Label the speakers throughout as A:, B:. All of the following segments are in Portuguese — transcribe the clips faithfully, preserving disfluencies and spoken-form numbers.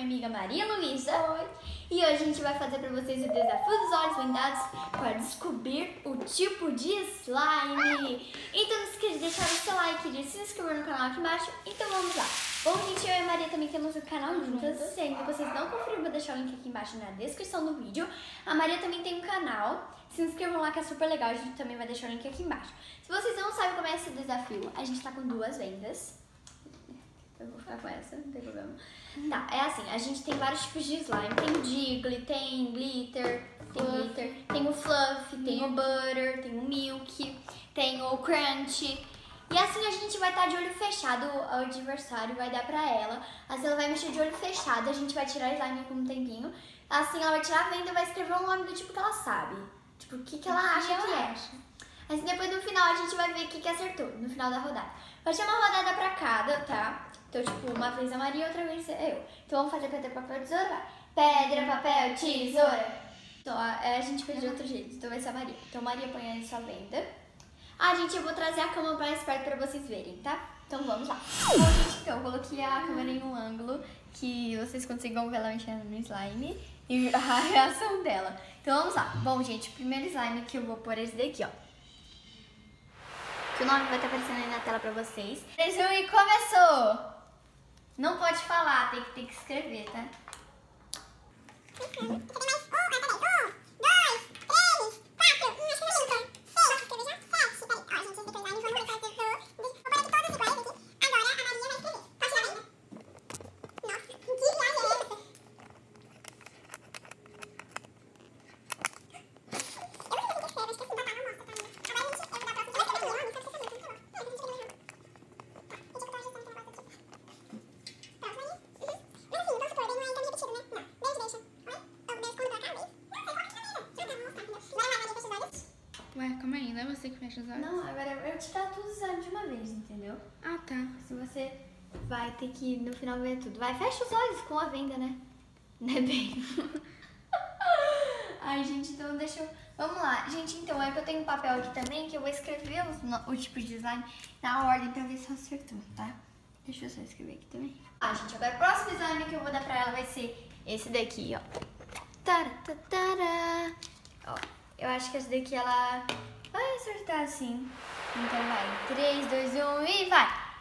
A: amiga Maria Luísa. Oi. E hoje a gente vai fazer pra vocês o desafio dos olhos vendados para descobrir o tipo de slime. Então não esqueça de deixar o seu like, de se inscrever no canal aqui embaixo. Então vamos lá. Bom, gente, eu e a Maria também temos o canal juntas. Se ainda vocês não conferiram, vou deixar o link aqui embaixo na descrição do vídeo. A Maria também tem um canal. Se inscrevam lá que é super legal, a gente também vai deixar o link aqui embaixo. Se vocês não sabem como é esse desafio, a gente tá com duas vendas. Eu vou ficar com essa, não tem problema. Tá, é assim, a gente tem vários tipos de slime. Tem o Jiggly, tem glitter, tem glitter, tem o fluff, tem o butter, tem o milk, tem o crunch. E assim a gente vai estar de olho fechado, o adversário vai dar pra ela. Assim ela vai mexer de olho fechado, a gente vai tirar slime por um tempinho. Assim ela vai tirar a venda e vai escrever um nome do tipo que ela sabe. Tipo, o que, que ela acha que é. Assim depois no final a gente vai ver o que, que acertou, no final da rodada. Vai ser uma rodada pra cada, tá? Então, tipo, uma vez a Maria, outra vez eu. Então, vamos fazer pedra, papel, tesoura, vai. Pedra, papel, tesoura. Então, a, a gente fez de outro jeito. Então, vai ser a Maria. Então, Maria põe aí sua venda. Ah, gente, eu vou trazer a câmera mais perto pra vocês verem, tá? Então, vamos lá. Bom, gente, então, eu coloquei a câmera em um ângulo que vocês consigam ver ela mexendo no slime e a reação dela. Então, vamos lá. Bom, gente, o primeiro slime que eu vou pôr é esse daqui, ó. O nome vai estar aparecendo aí na tela pra vocês. três, um e começou! Não pode falar, tem que, tem que escrever, tá?
B: Ué, calma aí, não é você que fecha os olhos?
A: Não, agora eu te dar tudo os olhos de uma vez, entendeu?
B: Ah, tá.
A: Se você vai ter que no final ver tudo. Vai, fecha os olhos com a venda, né? Né, bem? Ai, gente, então deixa eu... Vamos lá. Gente, então, é que eu tenho um papel aqui também que eu vou escrever os, o tipo de slime na ordem pra ver se eu acertou, tá? Deixa eu só escrever aqui também. Ah, gente, agora o próximo slime que eu vou dar pra ela vai ser esse daqui, ó. Tara, tara. Ó, eu acho que esse daqui ela vai acertar assim. Então vai, três, dois, um e vai!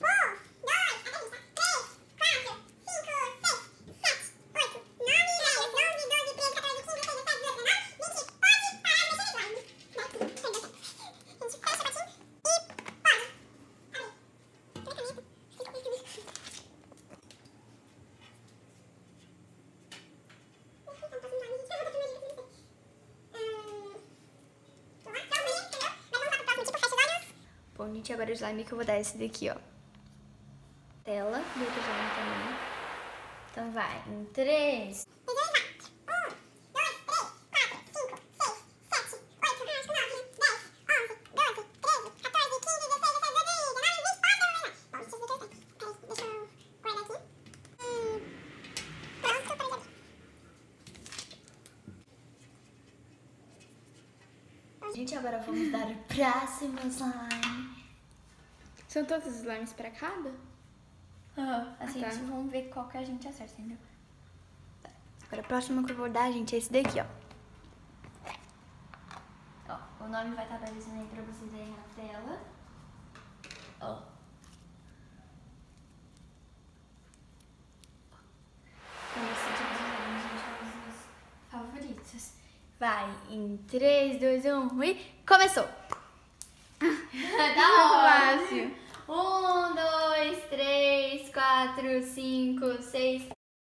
A: Bom, gente, agora o slime que eu vou dar é esse daqui, ó. Tela, do outro slime também. Então vai, em três. Gente, agora vamos dar o próximo slime.
B: São todos os slimes pra cada?
A: Uhum. Assim,
B: Ah, tá.
A: vamos ver qual que a gente acerta, entendeu? Agora, o próximo que eu vou dar, gente, é esse daqui, ó. Ó, o nome vai estar aparecendo aí pra vocês aí na tela. Ó. Esse tipo de slime, gente, é um dos meus favoritos. Vai, em três, dois, um e começou! Da hora!
B: Fácil.
A: Um, dois, três, quatro, cinco, seis.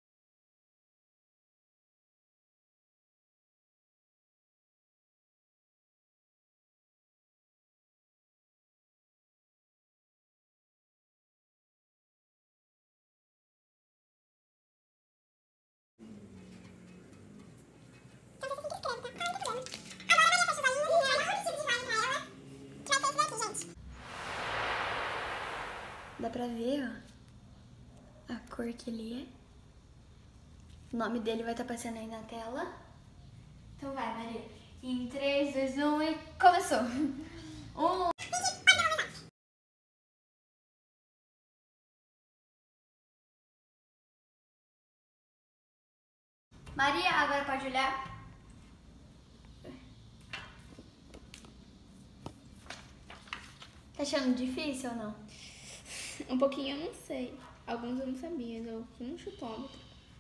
A: Dá pra ver, ó, a cor que ele é. O nome dele vai estar passando aí na tela. Então vai, Maria. Em três, dois, um e começou! Um... Maria, agora pode olhar. Tá achando difícil ou não?
B: Um pouquinho eu não sei. Alguns eu não sabia. Eu fui no chutômetro.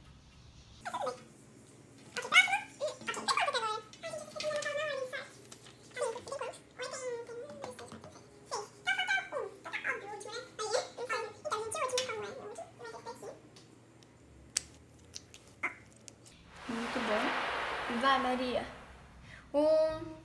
A: Muito bom. Vai, Maria. Um...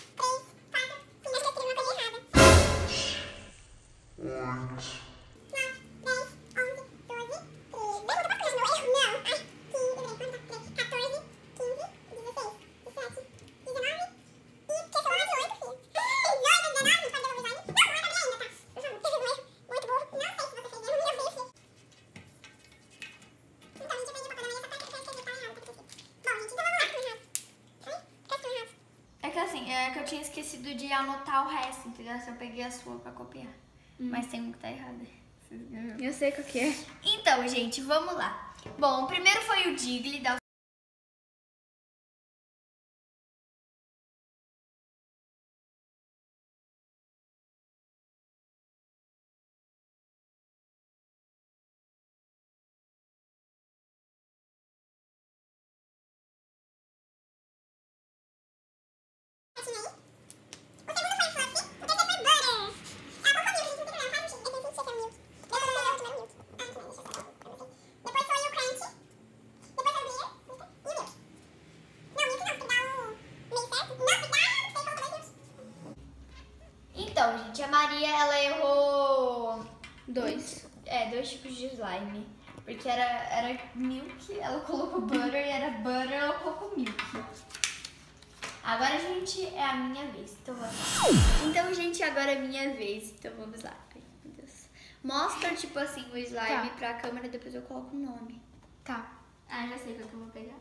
A: É que assim, é que eu tinha esquecido de anotar o resto, entendeu? Se eu peguei a sua pra copiar. Hum. Mas tem um que tá errado.
B: Eu sei qual que é.
A: Então, gente, vamos lá. Bom, o primeiro foi o Digley, da Então, gente, a Maria, ela errou...
B: Dois.
A: É, dois tipos de slime. Porque era, era milk, ela colocou butter, e era butter, ela colocou milk. Agora, gente, é a minha vez. Então, vamos lá. Então, gente, agora é a minha vez. Então, vamos lá. Ai, meu Deus. Mostra, tipo assim, o slime tá pra câmera, depois eu coloco o nome.
B: Tá.
A: Ah, já sei qual que eu vou pegar.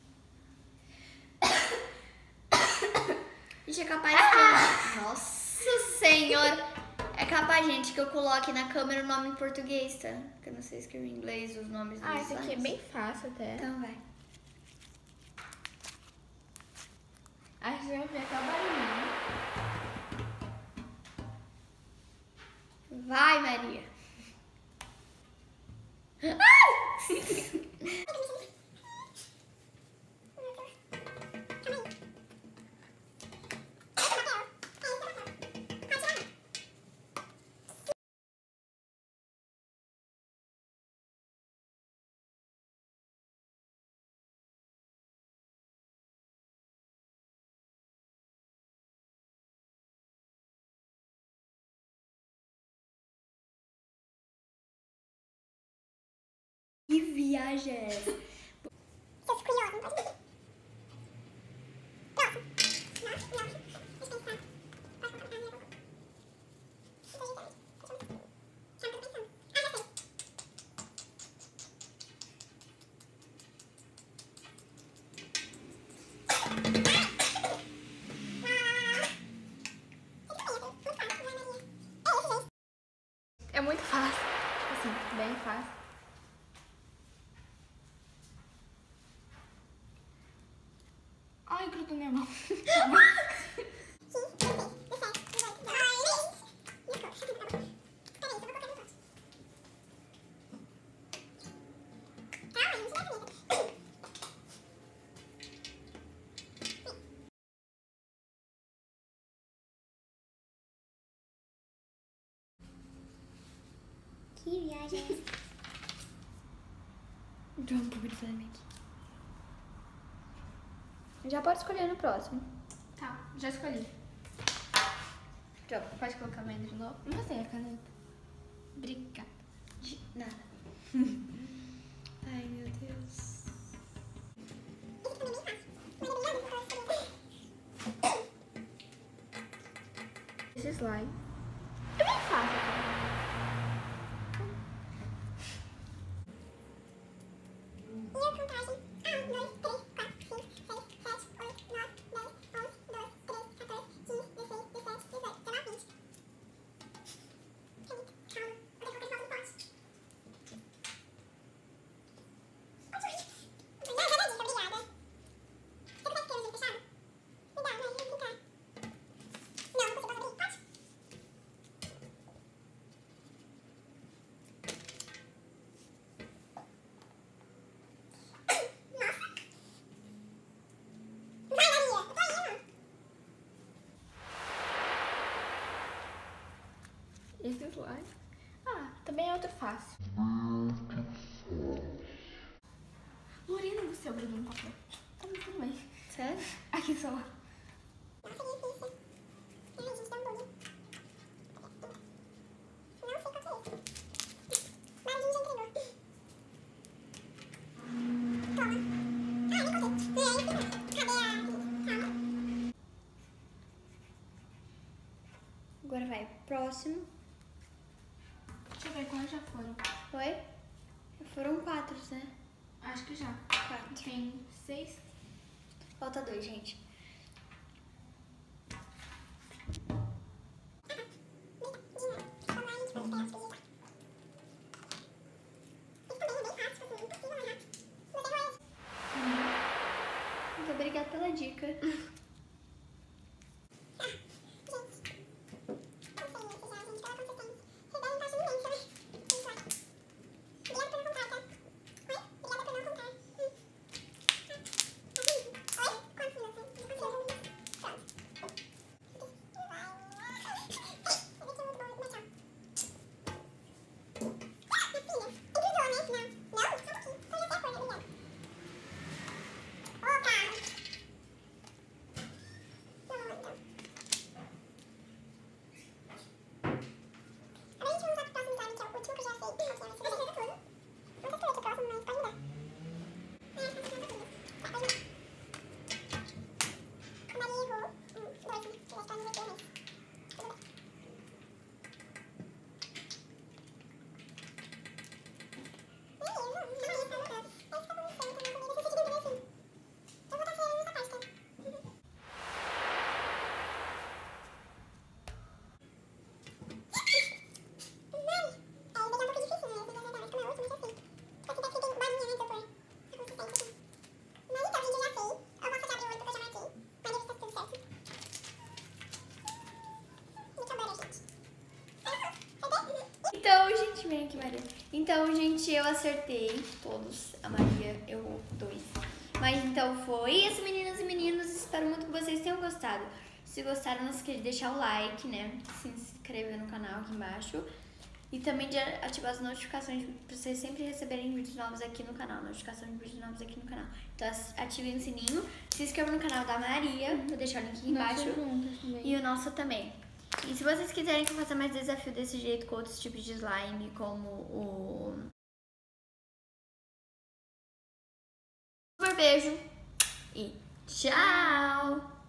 A: Gente, é capaz que... Ah! Nossa Senhora! É capaz, gente, que eu coloque na câmera o nome em português, tá? Porque eu não sei escrever em inglês os nomes dos
B: Ah, esse aqui é
A: slimes.
B: bem fácil até.
A: Então vai.
B: Acho que você vai ver até o barulhinho.
A: Vai, Maria. Que viagem é essa? Você ficou curiosa, não pode?
B: É muito fácil. Tipo assim, bem fácil. Ai, grudou minha mão.
A: Que viagem é essa?
B: Deu um pouco de slime aqui. Já pode escolher no próximo.
A: Tá, já escolhi.
B: Já pode colocar mais de novo. Não sei a caneta.
A: Obrigada. De nada.
B: Ai, meu Deus. Esse slime é bem fácil. Esse slime. Ah, também é outro fácil. Lorena do céu, grudou no papel. Tá muito bem.
A: Sério?
B: Aqui só.
A: Agora vai, próximo.
B: Deixa eu ver quantos já foram.
A: Foi? Foram quatro, né?
B: Acho que já.
A: Quatro.
B: Tem seis.
A: Falta dois, gente. Muito obrigada pela dica. Então, gente, vem aqui, Maria. Então, gente, eu acertei todos. A Maria errou dois. Mas então foi isso, meninas e meninos. Espero muito que vocês tenham gostado. Se gostaram, não se esqueça de deixar o like, né? Se inscrever no canal aqui embaixo. E também de ativar as notificações para vocês sempre receberem vídeos novos aqui no canal. Notificação de vídeos novos aqui no canal. Então ativem o sininho. Se inscrevam no canal da Maria. Vou deixar o link aqui embaixo. E o nosso também. E se vocês quiserem que eu faça mais desafio desse jeito com outros tipos de slime, como o... Super beijo e tchau!